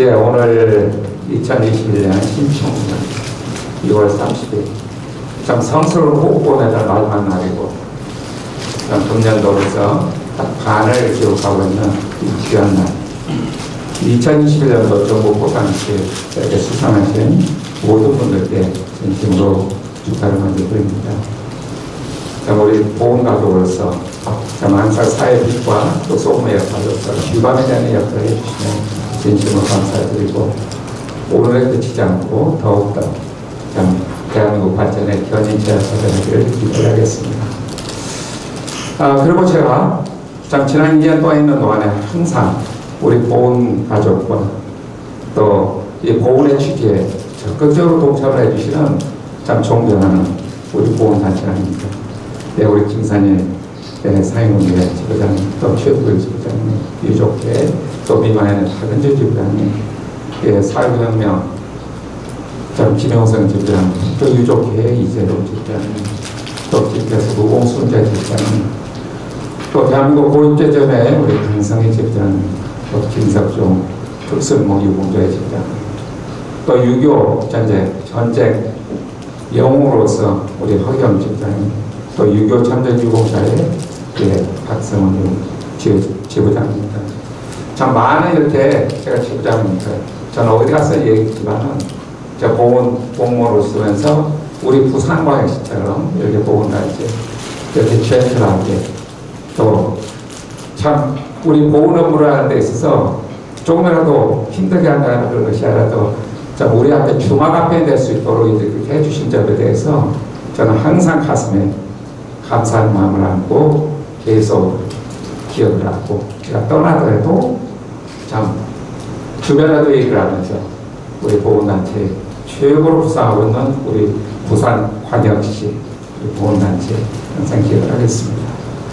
오늘 2021년 신축년 2월 30일 참 성스러운 호흡보내는 마지막 날이고 금년도로서 딱 반을 기록하고 있는 이 귀한 날 2021년도 정부 포상식에 수상하신 모든 분들께 진심으로 축하를 먼저 드립니다. 우리 보훈가족으로서 항상 사회 빛과 또 소금의 역할로서 유감에 대한 역할을 해주시면 진심으로 감사드리고 오늘에 그치지 않고 더욱더 대한민국 발전에 견인 제약사되기를 기도하겠습니다. 그리고 제가 지난 2년 동안 있는 동안에 항상 우리 보훈가족과 또 이 보훈의 취지에 적극적으로 동참을 해주시는 참 존경하는 우리 보훈단체장입니다. 네, 우리 김산일 사행운동회 지부장님, 또 최부일 지부장님, 유족회, 또 미만의 박은주 지부장님, 사회혁명 김영성 지부장님, 또 유족회 이재동 지부장님, 또 김태수 무공순자 지부장님, 또 대한민국 보육제점의 우리 강성희 지부장님, 또 김석종 특수모 유공조회 지부장님, 또 6.25 전쟁 영웅으로서 우리 허경 지부장님, 또 6.25 참전 유공자의 박성훈 지부장입니다. 참 많은 이렇게 제가 지부장입니다. 저는 어디 가서 얘기했지만은 제가 공무원으로 쓰면서 우리 부산광역시처럼 이렇게 보훈단체 이렇게 젠틀하게 또 참 우리 보훈 업무를 하는 데 있어서 조금이라도 힘들게 한다는 그런 것이 아니라도 참 우리 앞에 주막 앞에 될 수 있도록 이렇게 해주신 점에 대해서 저는 항상 가슴에 감사한 마음을 안고 계속 기억을 하고 제가 떠나더라도 참 주변에도 얘기를 하면서 우리 보훈단체 최고로 부상하고 있는 우리 부산광역시 보훈단체 항상 기억을 하겠습니다.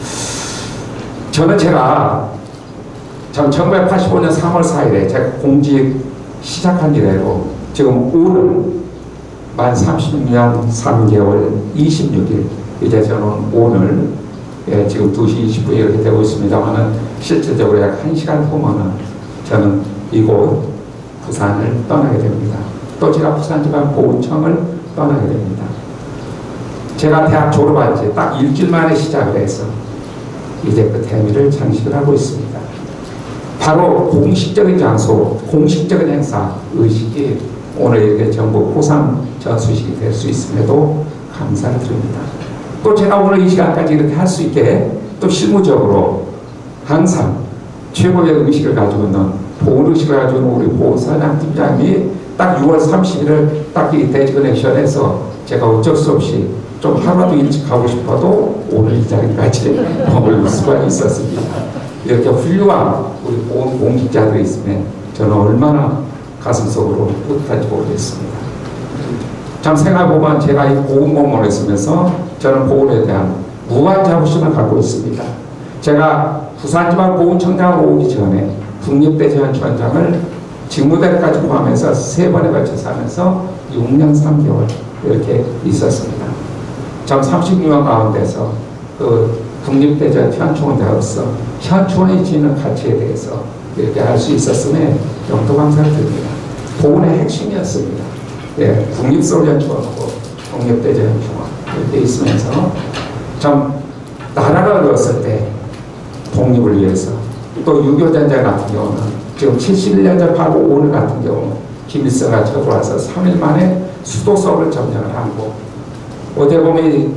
저는 제가 참 1985년 3월 4일에 제가 공직 시작한 이래로 지금 오늘 만 30년 3개월 26일 이제 저는 오늘 지금 2시 20분 이렇게 되고 있습니다만은 실질적으로 약 1시간 후면은 저는 이곳 부산을 떠나게 됩니다. 또 제가 부산지방보훈청을 떠나게 됩니다. 제가 대학 졸업한 지 딱 일주일 만에 시작을 해서 이제 그 대미를 장식을 하고 있습니다. 바로 공식적인 장소, 공식적인 행사, 의식이 오늘 이렇게 정부 포상 전수식이 될 수 있음에도 감사를 드립니다. 또 제가 오늘 이 시간까지 이렇게 할 수 있게 또 실무적으로 항상 최고의 의식을 가지고 있는 보훈의식을 가지고 있는 우리 보훈사장 팀장이 딱 6월 30일을 딱 이 데지그네이션에서 제가 어쩔 수 없이 좀 하루라도 일찍 가고 싶어도 오늘 이 자리까지 머물 수가 있었습니다. 이렇게 훌륭한 우리 보훈 공직자들이 있으면 저는 얼마나 가슴속으로 뿌듯한지 모르겠습니다. 참 생각해보면 제가 이 보훈 공무원을 쓰면서 저는 보훈에 대한 무한 자부심을 갖고 있습니다. 제가 부산지방보훈청장으로 오기 전에 국립대제원청장을 직무대리까지 포함해서 3번에 걸쳐서 하면서 6년 3개월 이렇게 있었습니다. 참 36년 가운데서 그 국립대제원 현충원장으로서 현충원이 지니는 가치에 대해서 이렇게 할 수 있었음에 영도 감사를 드립니다. 보훈의 핵심이었습니다. 국립소련충원하고 국립대제원충원 이렇게 있으면서 참 나라가 어려웠을 때 독립을 위해서 또 6.25 전쟁 같은 경우는 지금 71년 전 바로 오늘 같은 경우 김일성가 쳐들어와서 3일 만에 수도 서울을 점령을 하고 어제 보면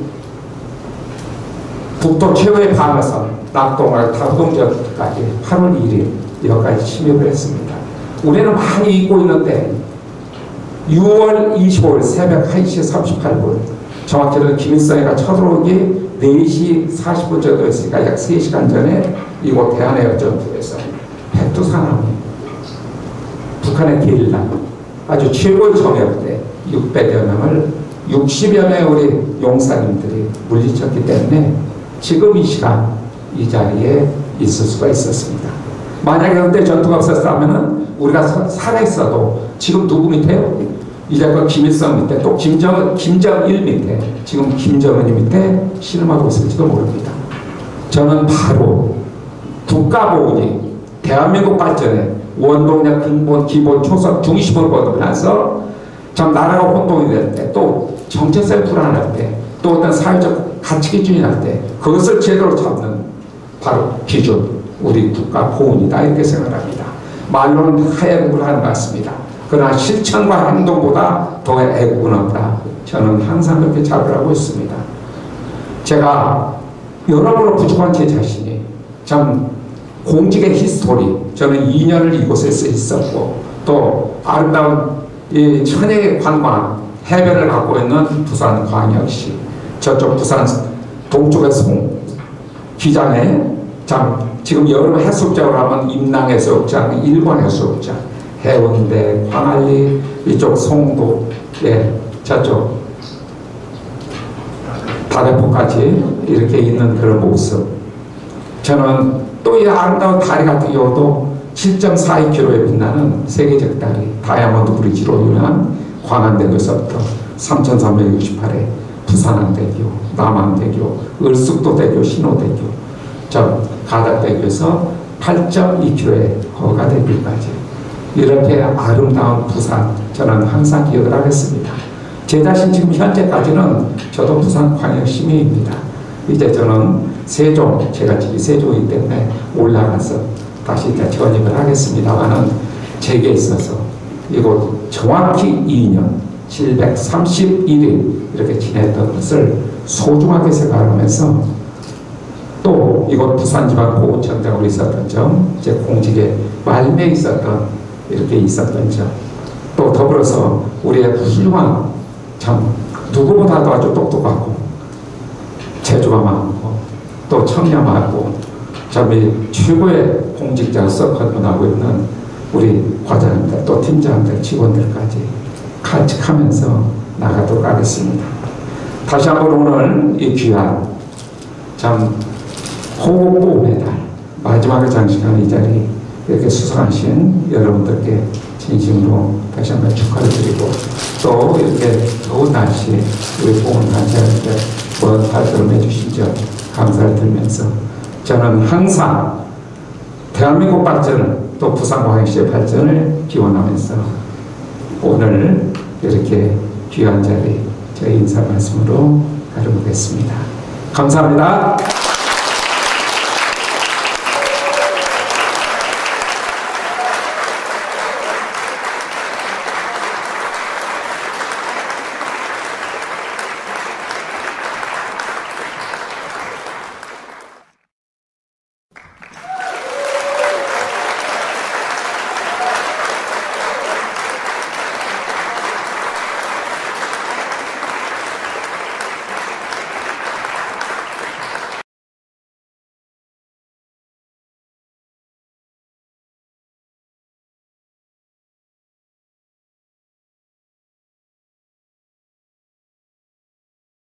북도 최고의 방어선 낙동강 타구동전까지 8월 1일 여기까지 침입을 했습니다. 우리는 많이 잊고 있는데 6월 25일 새벽 1시 38분 정확히는 김일성이가 쳐들어오기 4시 40분 정도 했으니까 약 3시간 전에 이곳 대한해협전투에서 백두산함이 북한의 게릴라 아주 최고의 정예부대 600여 명을 60여 명의 우리 용사님들이 물리쳤기 때문에 지금 이 시간 이 자리에 있을 수가 있었습니다. 만약에 그때 전투가 없었다면 우리가 살아있어도 지금 누구 밑에요? 이제 그 김일성 밑에 또 김정일 밑에 지금 김정은이 밑에 신음하고 있을지도 모릅니다. 저는 바로 국가보훈이 대한민국 발전에 원동력 근본 기본 초석 중심으로 거듭나서 참 나라가 혼동이 될 때, 또 정체성이 불안할 때, 또 어떤 사회적 가치 기준이 날 때 그것을 제대로 잡는 바로 기준, 우리 국가 보훈이다 이렇게 생각합니다. 말로는 애국을 하는 것 같습니다. 그러나 실천과 행동보다 더 애국은 없다. 저는 항상 그렇게 자부하고 있습니다. 제가 여러모로 부족한 제 자신이 참 공직의 히스토리, 저는 2년을 이곳에서 있었고 또 아름다운 이 천혜의 관광 해변을 갖고 있는 부산광역시, 저쪽 부산 동쪽의 기장에 참 지금 여름 해수욕장으로 하면 임낭 해수욕장, 일본 해수욕장, 해운대, 광안리, 이쪽 송도, 예, 저쪽 다대포까지 이렇게 있는 그런 모습. 저는 또 이 아름다운 다리 같은 경우도 7.42km에 빛나는 세계적 다리, 다이아몬드 브리지로 유명한 광안대교에서부터 3,368에 부산항대교, 남항대교, 을숙도대교, 신호대교, 저 가덕대교에서 8.2km의 허가대교까지 이렇게 아름다운 부산, 저는 항상 기억을 하겠습니다. 제 자신 지금 현재까지는 저도 부산광역 시민입니다. 이제 저는 세종, 제가 지금 세종이기 때문에 올라가서 다시 이제 전입을 하겠습니다만은 제게 있어서 이곳 정확히 2년 731일 이렇게 지냈던 것을 소중하게 생각하면서 또 이곳 부산지방보훈청장으로 있었던 점, 제 공직에 말미에 있었던 이렇게 있었던 점, 또 더불어서 우리의 훌륭한 참 누구보다도 아주 똑똑하고 재주가 많고 또 청렴 많고 참 최고의 공직자로서 거듭나고 있는 우리 과장님들, 또 팀장들, 직원들까지 간직하면서 나가도록 하겠습니다. 다시 한번 오늘 이 귀한 참 호국보훈의 달 마지막에 장식하는 이 자리 이렇게 수상하신 여러분들께 진심으로 다시 한번 축하를 드리고 또 이렇게 더운 날씨에 우리 보훈단체한테 먼 발걸음 해주신 점 감사를 드리면서 저는 항상 대한민국 발전을 또 부산광역시의 발전을 기원하면서 오늘 이렇게 귀한 자리 저희 인사 말씀으로 가려보겠습니다. 감사합니다.